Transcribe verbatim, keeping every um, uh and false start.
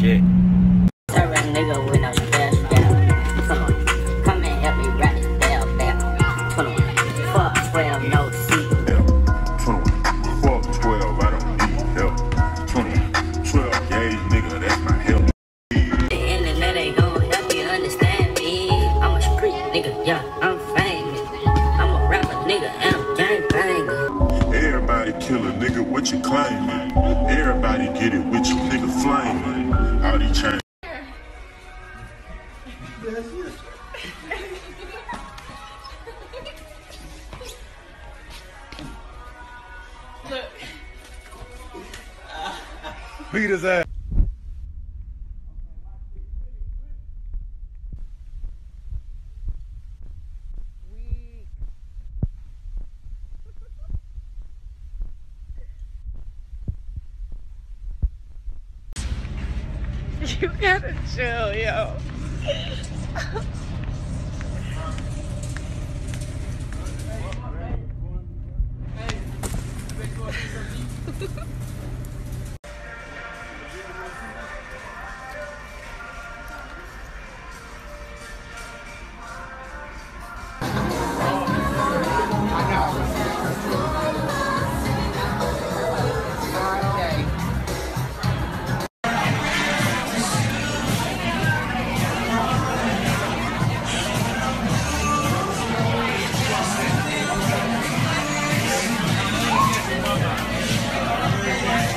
shit. Serve a nigga with no spell spell. Come on, come and help me rap this bell bell. Come on, fuck twelve, no seat. twenty-one, fuck twelve, I don't need help. twenty-one, twelve gauge nigga, that's my help. The internet ain't gon' help you understand me. I'm a street nigga, yeah, I'm famous. I'm a rapper nigga, and I'm gang banging. Everybody kill a nigga, what you claiming? Everybody get it with you, nigga flaming. All these chains. Look. Beat his ass. You gotta chill, yo.